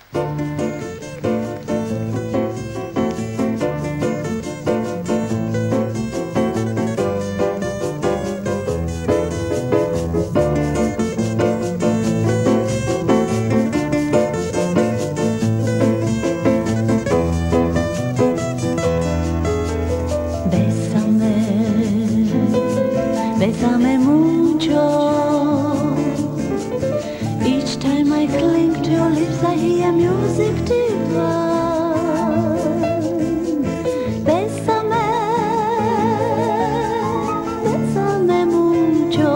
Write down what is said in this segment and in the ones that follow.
Bésame mucho. Each time I cling to your lips, I hear music divine. Bésame, bésame mucho.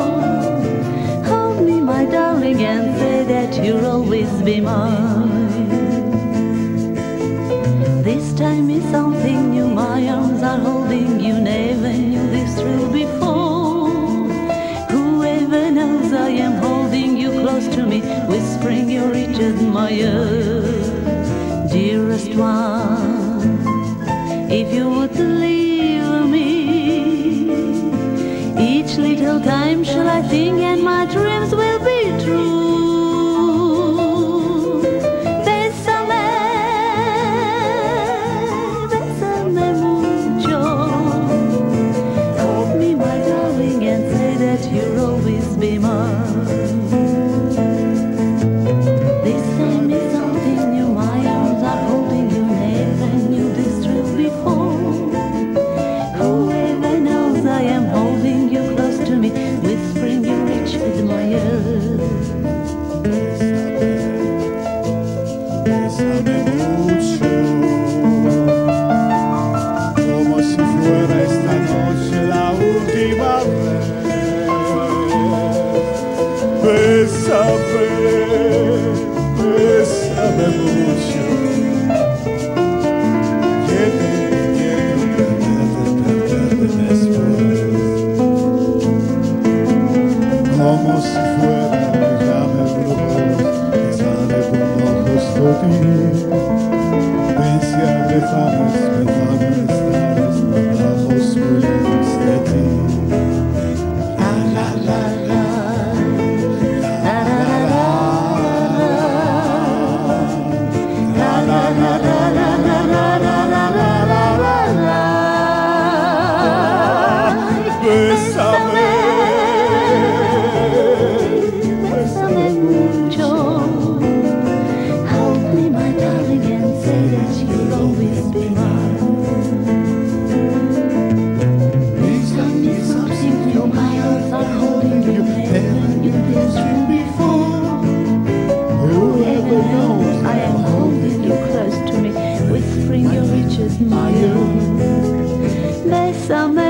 Hold me, my darling, and say that you'll always be mine. This time is something new. My arms are holding you. Never knew this thrill before. I am holding you close to me, whispering your each admire. Dearest one, if you would leave me, each little time shall I think and my dreams will be true. Bésame, bésame mucho. Hold me, my darling, and say that you'll always be mine. This time is something new. My arms are holding you. Never knew this thrill before. Whoever knows I am holding you close to me, whispering you reach with my ears. Bésame mucho, como si fuera esta noche la última vez. Bésame, bésame mucho. Quiero perderte después. Como si fuera que llame brujos que sale con ojos de ti. Ven si abrazamos, estamos bajos cuerpos de ti. La la la la. Bésame, bésame mucho. Hold me, my darling, and say that you'll always be mine. This time is something new. My arms are holding you. Never knew this thrill before. Whoever knows I am holding you close to me, whispering your riches, my own. Bésame.